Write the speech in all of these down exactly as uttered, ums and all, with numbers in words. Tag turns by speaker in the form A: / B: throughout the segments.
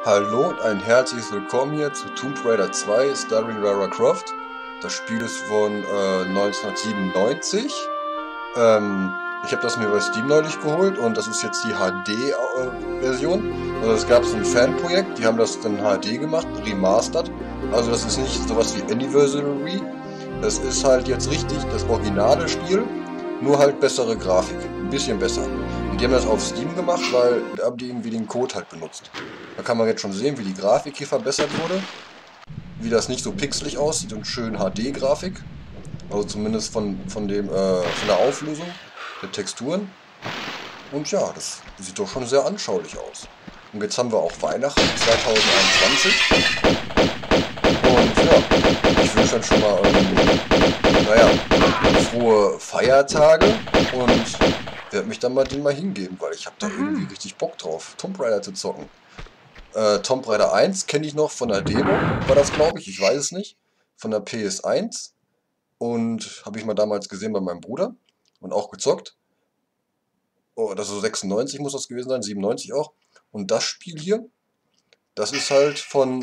A: Hallo und ein herzliches Willkommen hier zu Tomb Raider zwei starring Lara Croft. Das Spiel ist von äh, neunzehnhundertsiebenundneunzig. Ähm, ich habe das mir bei Steam neulich geholt und das ist jetzt die H D-Version. Also es gab so ein Fanprojekt, die haben das in H D gemacht, remastered. Also das ist nicht sowas wie Anniversary. Das ist halt jetzt richtig das originale Spiel, nur halt bessere Grafik. Ein bisschen besser. Und die haben das auf Steam gemacht, weil da haben die irgendwie den Code halt benutzt. Da kann man jetzt schon sehen, wie die Grafik hier verbessert wurde. Wie das nicht so pixelig aussieht und schön H D-Grafik. Also zumindest von, von, dem, äh, von der Auflösung der Texturen. Und ja, das sieht doch schon sehr anschaulich aus. Und jetzt haben wir auch Weihnachten zweitausendeinundzwanzig. Und ja, ich wünsche dann schon mal, ähm, naja, frohe Feiertage und werde mich dann mal den mal hingeben, weil ich habe da irgendwie richtig Bock drauf, Tomb Raider zu zocken. Äh, Tomb Raider eins kenne ich noch von der Demo, war das glaube ich, ich weiß es nicht, von der P S eins und habe ich mal damals gesehen bei meinem Bruder und auch gezockt. Oh, das ist sechsundneunzig muss das gewesen sein, siebenundneunzig auch. Und das Spiel hier, das ist halt von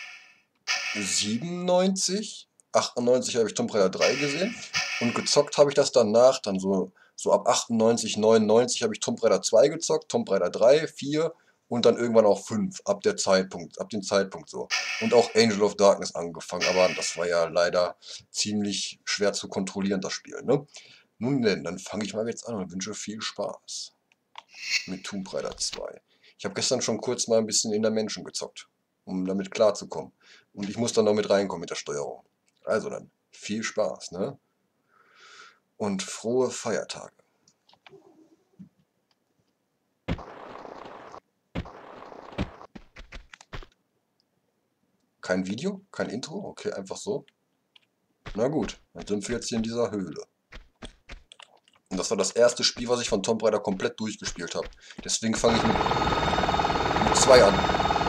A: siebenundneunzig, achtundneunzig habe ich Tomb Raider drei gesehen und gezockt habe ich das danach, dann so, so ab achtundneunzig, neunundneunzig habe ich Tomb Raider zwei gezockt, Tomb Raider drei, vier und dann irgendwann auch fünf, ab der Zeitpunkt, ab dem Zeitpunkt so. Und auch Angel of Darkness angefangen, aber das war ja leider ziemlich schwer zu kontrollieren, das Spiel, ne? Nun denn, dann fange ich mal jetzt an und wünsche viel Spaß mit Tomb Raider zwei. Ich habe gestern schon kurz mal ein bisschen in der Menschen gezockt, um damit klarzukommen. Und ich muss dann noch mit reinkommen mit der Steuerung. Also dann, viel Spaß, ne? Und frohe Feiertage. Kein Video? Kein Intro? Okay, einfach so. Na gut, dann sind wir jetzt hier in dieser Höhle. Und das war das erste Spiel, was ich von Tomb Raider komplett durchgespielt habe. Deswegen fange ich mit, mit zwei an.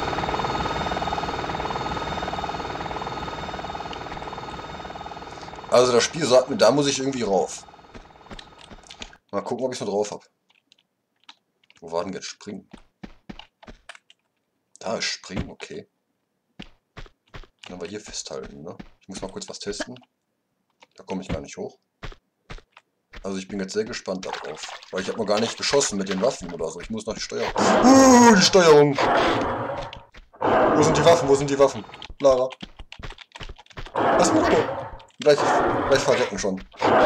A: Also das Spiel sagt mir, da muss ich irgendwie rauf. Mal gucken, ob ich es noch drauf habe. Wo war denn jetzt Springen? Da ist Springen, okay. Dann aber hier festhalten, ne? Ich muss mal kurz was testen. Da komme ich gar nicht hoch. Also ich bin jetzt sehr gespannt darauf. Weil ich habe noch gar nicht geschossen mit den Waffen oder so. Ich muss noch die Steuerung... Uh, die Steuerung! Wo sind die Waffen? Wo sind die Waffen? Lara. Was macht der? Gleich, gleich verrecken schon.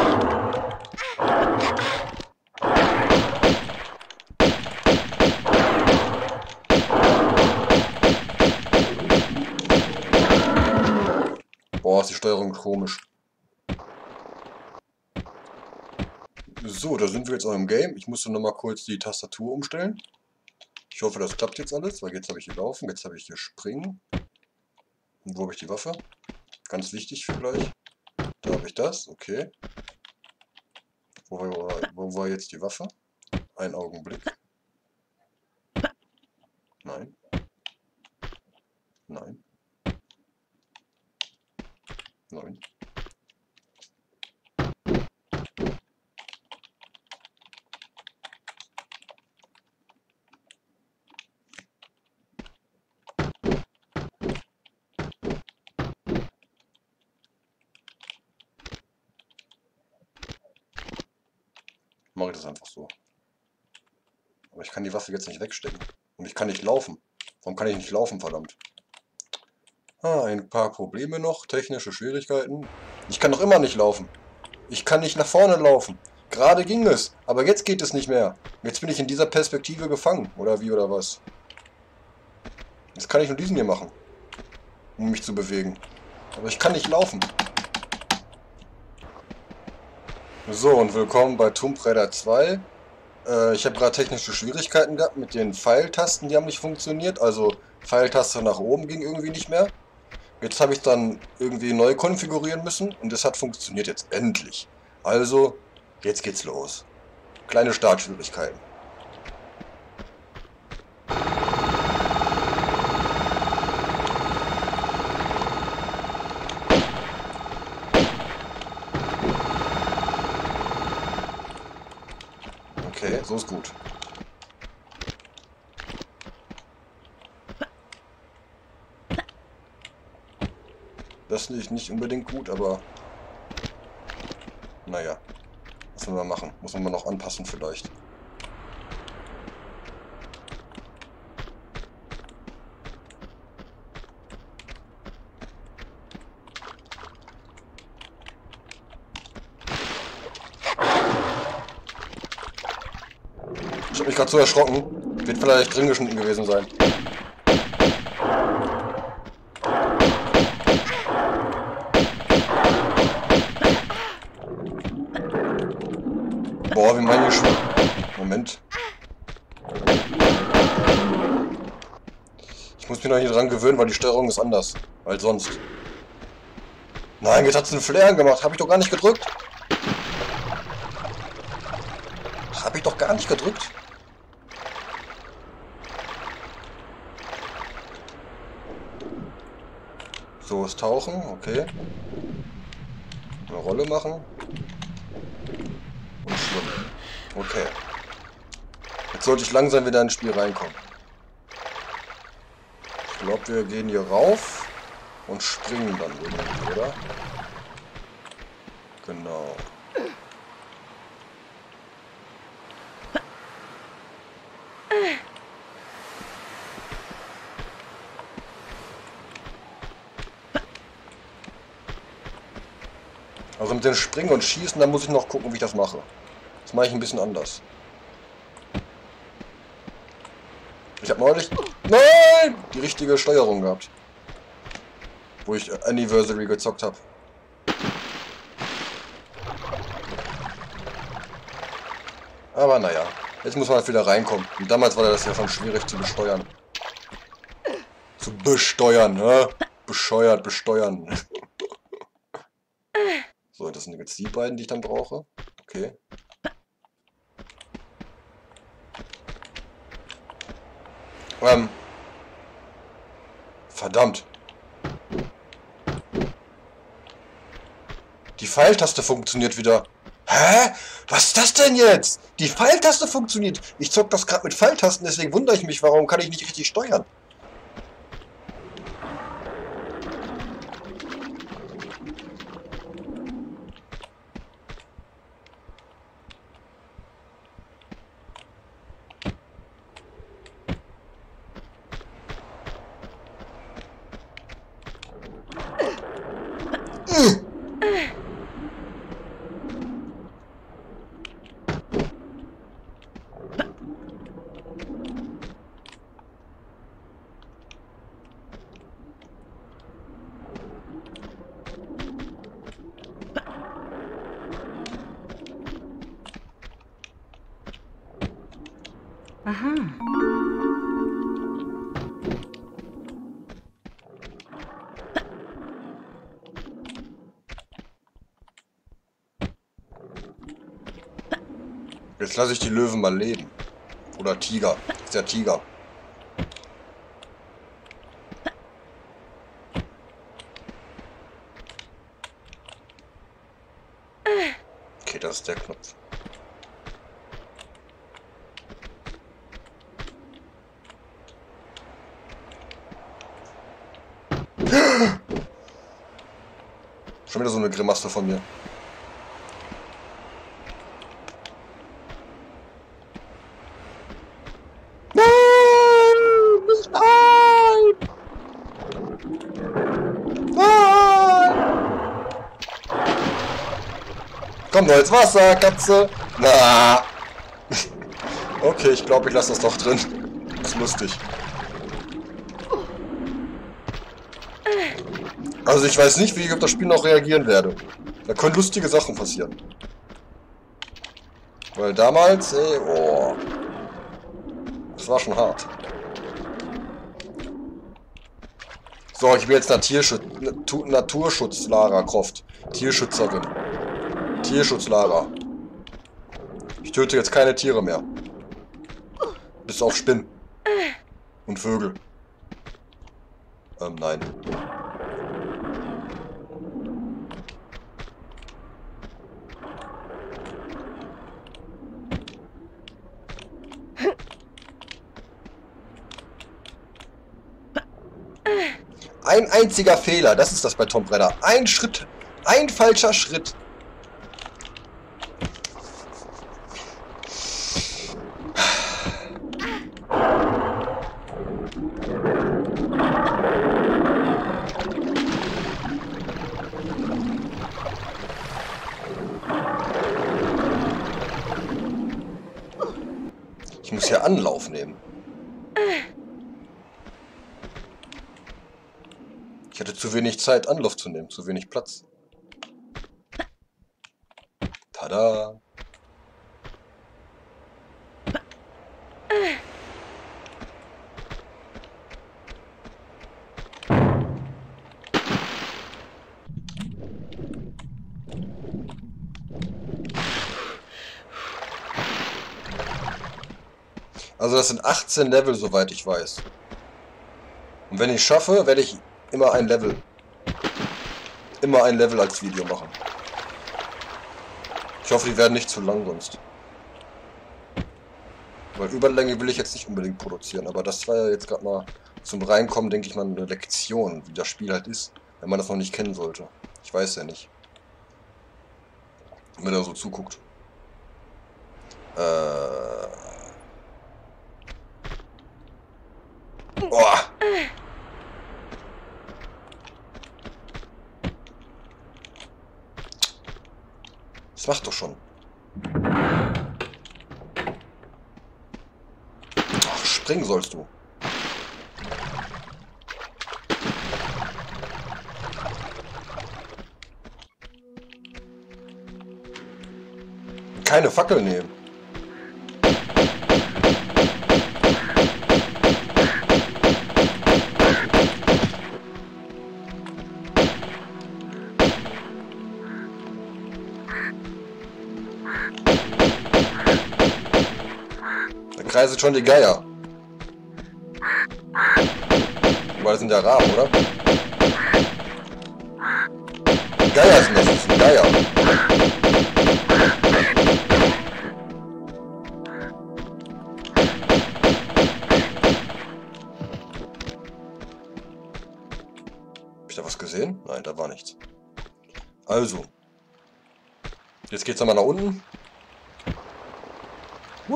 A: Boah, ist die Steuerung komisch. So, da sind wir jetzt auch im Game. Ich musste noch mal kurz die Tastatur umstellen. Ich hoffe, das klappt jetzt alles, weil jetzt habe ich hier laufen, jetzt habe ich hier springen. Und wo habe ich die Waffe? Ganz wichtig für gleich. Da habe ich das, okay. Wo war, wo war jetzt die Waffe? Ein Augenblick. Nein. Nein. Nein. Mache ich das einfach so. Aber ich kann die Waffe jetzt nicht wegstecken. Und ich kann nicht laufen. Warum kann ich nicht laufen, verdammt? Ah, ein paar Probleme noch, technische Schwierigkeiten. Ich kann noch immer nicht laufen. Ich kann nicht nach vorne laufen. Gerade ging es, aber jetzt geht es nicht mehr. Jetzt bin ich in dieser Perspektive gefangen, oder wie, oder was? Jetzt kann ich nur diesen hier machen, um mich zu bewegen. Aber ich kann nicht laufen. So, und willkommen bei Tomb Raider zwei. Äh, ich habe gerade technische Schwierigkeiten gehabt mit den Pfeiltasten, die haben nicht funktioniert. Also Pfeiltaste nach oben ging irgendwie nicht mehr. Jetzt habe ich dann irgendwie neu konfigurieren müssen und es hat funktioniert jetzt endlich. Also, jetzt geht's los. Kleine Startschwierigkeiten. Okay, so ist gut. Das ist nicht unbedingt gut, aber naja, was wollen wir machen? Muss man mal noch anpassen vielleicht. Ich habe mich gerade so erschrocken. Wird vielleicht drin geschnitten gewesen sein. Boah, wie meine ich schon. Moment. Ich muss mich noch hier dran gewöhnen, weil die Steuerung ist anders als sonst. Nein, jetzt hat es einen Flair gemacht. Habe ich doch gar nicht gedrückt. Habe ich doch gar nicht gedrückt. So, ist Tauchen, okay. Eine Rolle machen. Und schwimmen. Okay. Jetzt sollte ich langsam wieder ins Spiel reinkommen. Ich glaube, wir gehen hier rauf und springen dann irgendwie, oder? Genau. Also mit dem Springen und Schießen, da muss ich noch gucken, wie ich das mache. Das mache ich ein bisschen anders. Ich habe neulich... Nein! Die richtige Steuerung gehabt. Wo ich Anniversary gezockt habe. Aber naja, jetzt muss man halt wieder reinkommen. Und damals war das ja schon schwierig zu besteuern. Zu besteuern, ne? Bescheuert, besteuern. So, das sind jetzt die beiden, die ich dann brauche. Okay. Ähm. Verdammt. Die Pfeiltaste funktioniert wieder. Hä? Was ist das denn jetzt? Die Pfeiltaste funktioniert. Ich zock das gerade mit Pfeiltasten, deswegen wundere ich mich, warum kann ich nicht richtig steuern?
B: Aha.
A: Jetzt lasse ich die Löwen mal leben. Oder Tiger. Das ist der Tiger. Okay, das ist der Knopf. Schon wieder so eine Grimasse von mir. Nein! Nicht ein! Nein! Komm doch ins Wasser, Katze! Na! Okay, ich glaube, ich lasse das doch drin. Das ist lustig. Also ich weiß nicht, wie ich auf das Spiel noch reagieren werde. Da können lustige Sachen passieren. Weil damals, ey, oh, das war schon hart. So, ich bin jetzt Naturschutz, Naturschutz Lara Croft. Tierschützerin. Tierschutz Lara. Ich töte jetzt keine Tiere mehr. Bis auf Spinnen. Und Vögel. Ähm, nein. Ein einziger Fehler, das ist das bei Tomb Raider. Ein Schritt, ein falscher Schritt. Ich muss hier Anlauf nehmen. Ich hatte zu wenig Zeit, Anlauf zu nehmen, zu wenig Platz. Tada! Also das sind achtzehn Level, soweit ich weiß. Und wenn ich es schaffe, werde ich immer ein Level. Immer ein Level als Video machen. Ich hoffe, die werden nicht zu lang sonst. Weil Überlänge will ich jetzt nicht unbedingt produzieren. Aber das war ja jetzt gerade mal zum Reinkommen, denke ich mal, eine Lektion, wie das Spiel halt ist. Wenn man das noch nicht kennen sollte. Ich weiß ja nicht. Wenn er so zuguckt. Äh... Boah! Das macht doch schon. Ach, springen sollst du. Keine Fackel nehmen. Da kreisen schon die Geier. Weil das sind ja Raben, oder? Geier sind das, das sind Geier. Hab ich da was gesehen? Nein, da war nichts. Also. Jetzt geht's nochmal nach unten. Hui.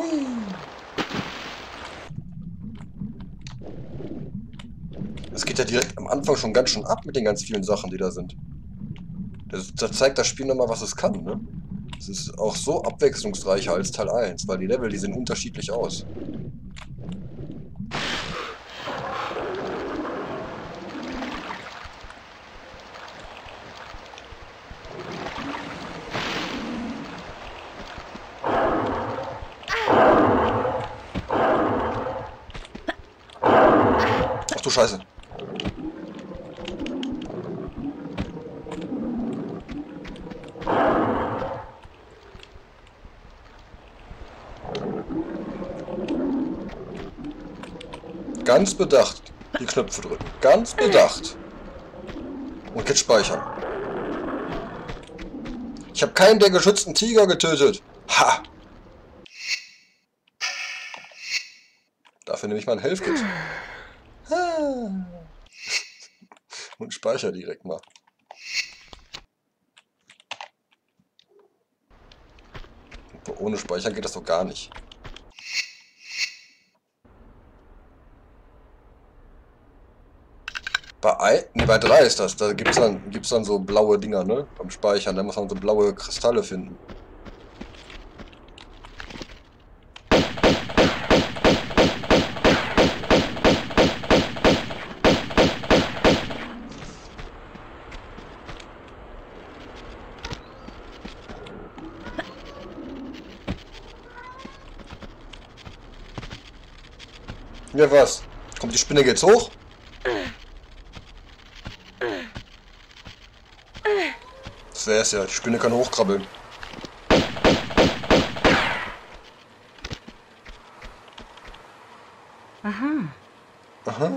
A: Es geht ja direkt am Anfang schon ganz schön ab mit den ganz vielen Sachen, die da sind. Das, das zeigt das Spiel nochmal, was es kann, ne? Es ist auch so abwechslungsreicher als Teil eins, weil die Level, die sehen unterschiedlich aus. Ach du Scheiße. Ganz bedacht die Knöpfe drücken. Ganz bedacht. Und jetzt speichern. Ich habe keinen der geschützten Tiger getötet. Ha! Dafür nehme ich mal ein Health-Kit. Und speichere direkt mal. Ohne Speichern geht das doch gar nicht. Bei, nee, bei drei ist das. Da gibt es dann, gibt's dann so blaue Dinger, ne? Beim Speichern. Da muss man so blaue Kristalle finden. Ja, was? Kommt die Spinne jetzt hoch? Das wär's ja. Die Spinne kann hochkrabbeln.
B: Aha.
A: Aha.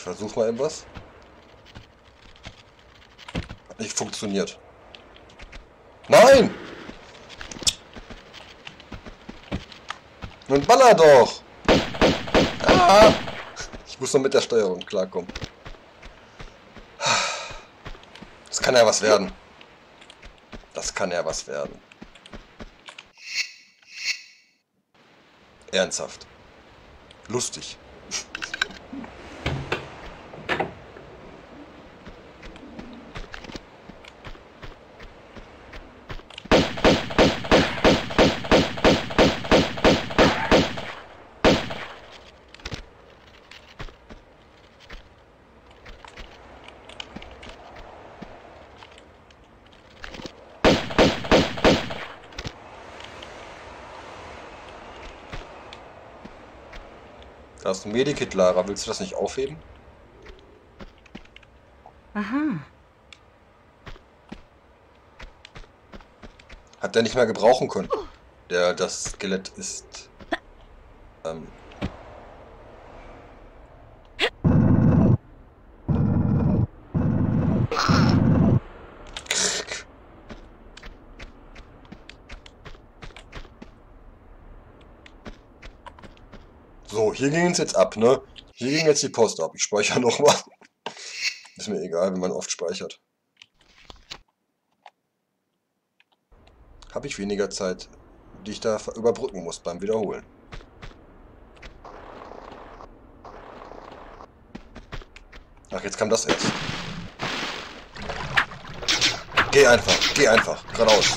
A: Ich versuche mal etwas. Hat nicht funktioniert. Nein! Nun baller doch! Ah! Ich muss noch mit der Steuerung klarkommen. Das kann ja was werden. Das kann ja was werden. Ernsthaft. Lustig. Da ist ein Medikit, Lara. Willst du das nicht aufheben?
B: Aha.
A: Hat der nicht mehr gebrauchen können. Der, das Skelett ist... Ähm... Krrk. So, hier ging es jetzt ab, ne? Hier ging jetzt die Post ab. Ich speichere nochmal. Ist mir egal, wenn man oft speichert. Habe ich weniger Zeit, die ich da überbrücken muss beim Wiederholen. Ach, jetzt kam das erst. Geh einfach, geh einfach, geradeaus.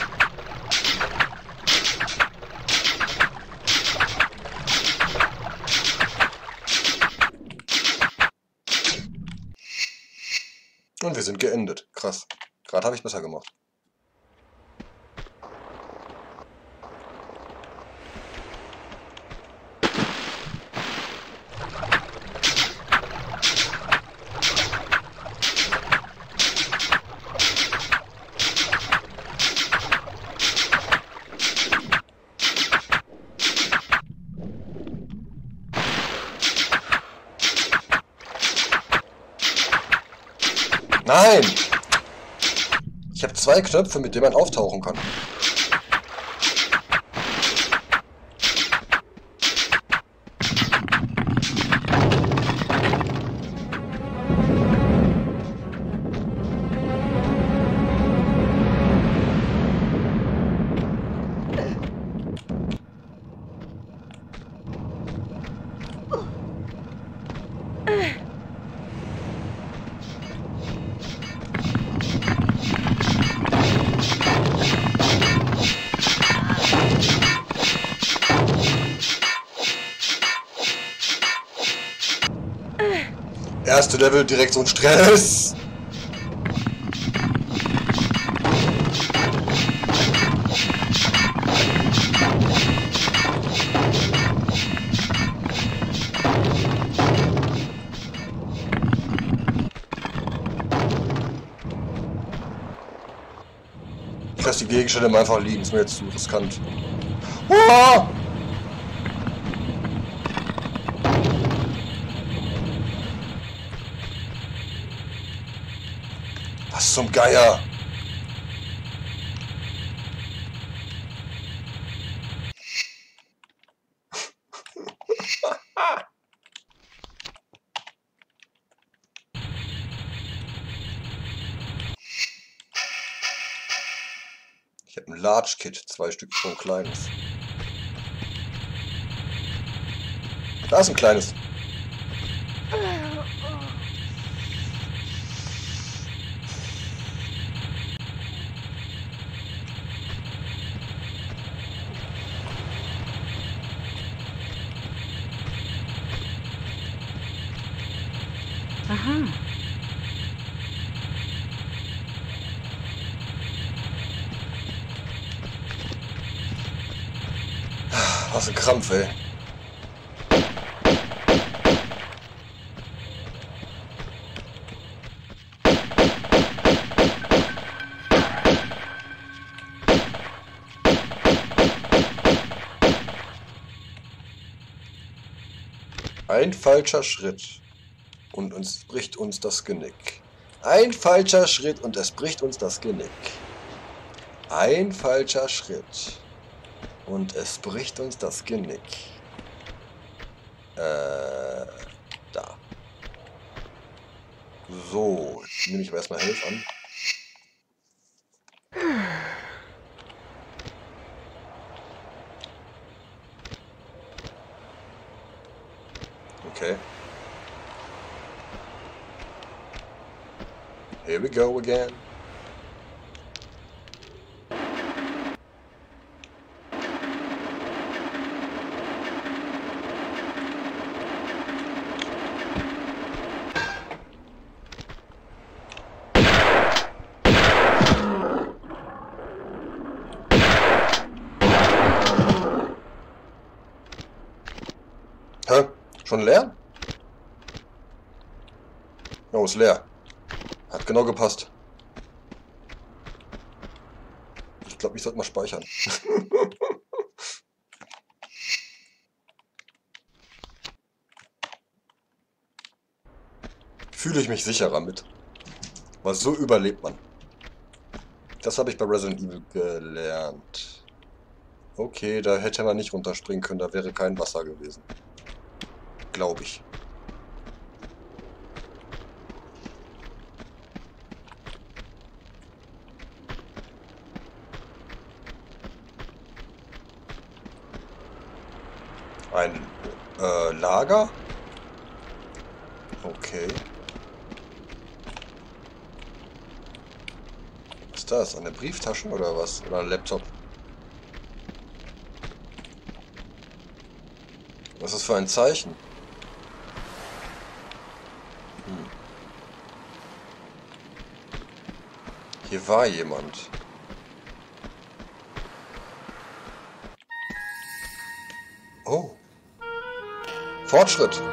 A: Und wir sind geendet. Krass. Gerade habe ich besser gemacht. Nein! Ich habe zwei Knöpfe, mit denen man auftauchen kann. Erste Level, direkt so ein Stress. Ich lasse die Gegenstände mal einfach liegen, ist mir jetzt zu riskant. Ah! Was zum Geier? Ich habe ein Large Kit, zwei Stück so ein kleines. Da ist ein kleines.
B: Aha.
A: Was ein Krampf, ey. Ein falscher Schritt. und uns bricht uns das Genick. Ein falscher Schritt und es bricht uns das Genick. Ein falscher Schritt und es bricht uns das Genick. Äh, da. So, jetzt nehme ich aber erstmal Hilfe an. Okay. Here we go again. Hä? Schon leer? Oh, ist leer. Hat genau gepasst. Ich glaube, ich sollte mal speichern. Fühle ich mich sicherer mit. Weil so überlebt man. Das habe ich bei Resident Evil gelernt. Okay, da hätte man nicht runterspringen können, da wäre kein Wasser gewesen. Glaube ich. Ein äh, Lager? Okay. Was ist das? Eine Brieftasche oder was? Oder ein Laptop? Was ist das für ein Zeichen? Hm. Hier war jemand. Oh. Fortschritt.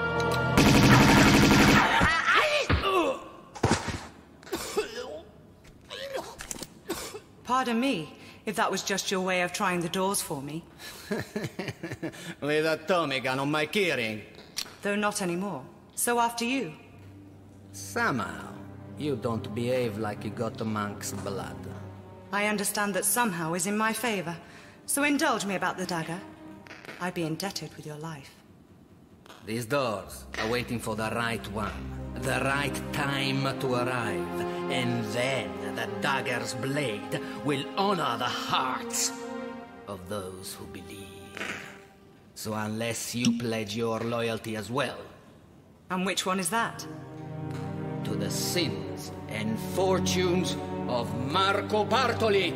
B: Pardon me, if that was just your way of trying the doors for me.
C: With a Tommy gun on my keyring.
B: Though not anymore. So after you.
C: Somehow, you don't behave like you got a monk's blood.
B: I understand that somehow is in my favor. So indulge me about the dagger. I'd be indebted with your life.
C: These doors are waiting for the right one, the right time to arrive, and then the dagger's blade will honor the hearts of those who believe. So unless you pledge your loyalty as well...
B: And which one is that?
C: To the sins and fortunes of Marco Bartoli.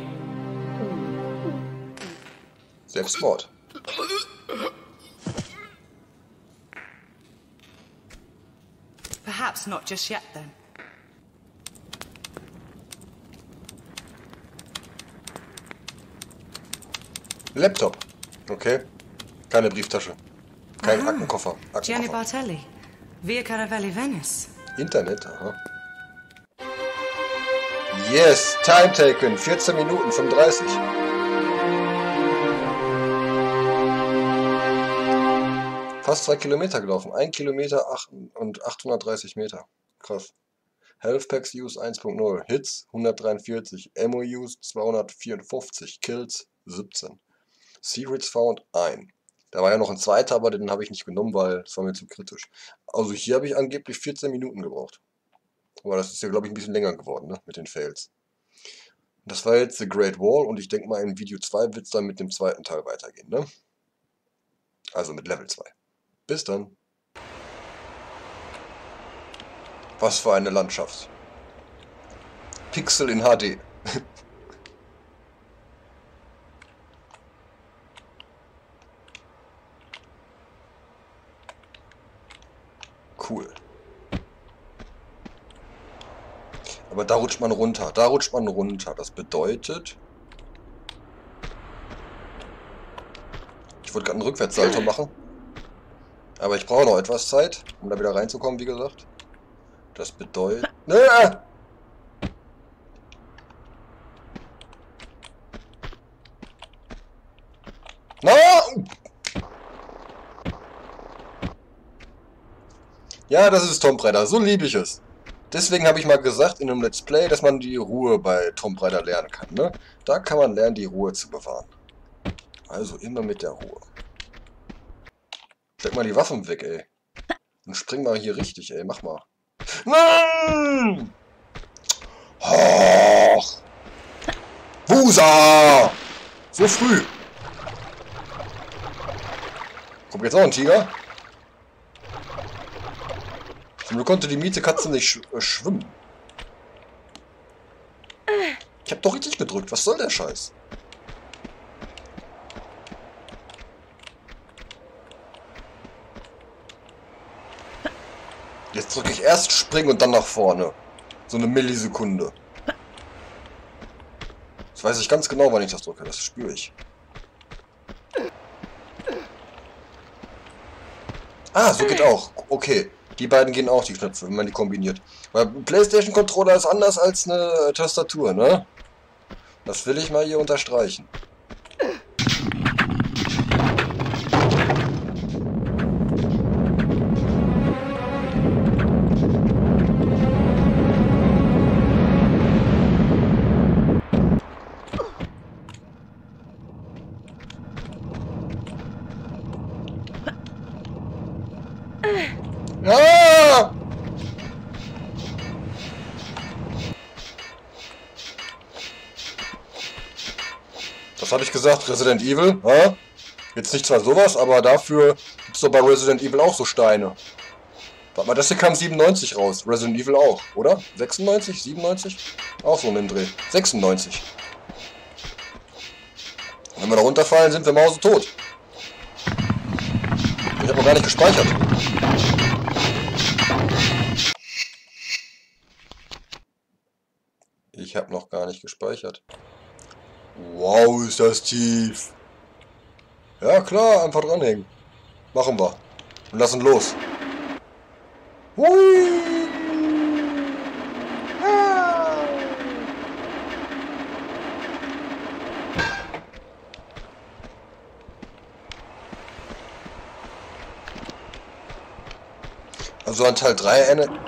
A: Selbstmord.
B: Perhaps not just yet, then.
A: Laptop. Okay. Keine Brieftasche. Kein
B: Aha.
A: Aktenkoffer.
B: Gianni
A: Aktenkoffer.
B: Bartelli. Via Caravelli, Venice.
A: Internet, aha. Yes, time taken. vierzehn Minuten fünfunddreißig. Fast zwei Kilometer gelaufen. ein Kilometer acht und achthundertdreißig Meter. Krass. Health Packs Use eins Punkt null. Hits hundertdreiundvierzig. Ammo Use zweihundertvierundfünfzig. Kills siebzehn. Secrets Found ein. Da war ja noch ein zweiter, aber den habe ich nicht genommen, weil es war mir zu kritisch. Also hier habe ich angeblich vierzehn Minuten gebraucht. Aber das ist ja, glaube ich, ein bisschen länger geworden, ne? Mit den Fails. Das war jetzt The Great Wall und ich denke mal, in Video zwei wird es dann mit dem zweiten Teil weitergehen, ne? Also mit Level zwei. Bis dann. Was für eine Landschaft. Pixel in H D. Cool. Aber da rutscht man runter. Da rutscht man runter. Das bedeutet... Ich wollte gerade einen Rückwärtssalto machen. Aber ich brauche noch etwas Zeit, um da wieder reinzukommen, wie gesagt. Das bedeutet... Ah! Na! Ja, das ist Tomb Raider. So liebe ich es. Deswegen habe ich mal gesagt in einem Let's Play, dass man die Ruhe bei Tomb Raider lernen kann. Ne? Da kann man lernen, die Ruhe zu bewahren. Also immer mit der Ruhe. Steck mal die Waffen weg, ey. Und spring mal hier richtig, ey. Mach mal. Nein! Oh! Wusa! So früh. Kommt jetzt auch ein Tiger? Zum Glück konnte die Miezekatze nicht sch äh, schwimmen. Ich hab doch richtig gedrückt. Was soll der Scheiß? Jetzt drücke ich erst springen und dann nach vorne. So eine Millisekunde. Das weiß ich ganz genau, wann ich das drücke. Das spüre ich. Ah, so geht auch. Okay. Die beiden gehen auch, die Knöpfe, wenn man die kombiniert. Weil PlayStation-Controller ist anders als eine Tastatur, ne? Das will ich mal hier unterstreichen. Ja! Was habe ich gesagt? Resident Evil? Ha? Jetzt nicht zwar sowas, aber dafür gibt es doch bei Resident Evil auch so Steine. Warte mal, das hier kam siebenundneunzig raus. Resident Evil auch, oder? sechsundneunzig? siebenundneunzig? Auch so ein Dreh. sechsundneunzig. Und wenn wir da runterfallen, sind wir mausetot. Ich habe noch gar nicht gespeichert. Ich habe noch gar nicht gespeichert. Wow, ist das tief. Ja klar, einfach dranhängen. Machen wir. Und lassen los. Hui. Ah. Also an Teil drei erinnert...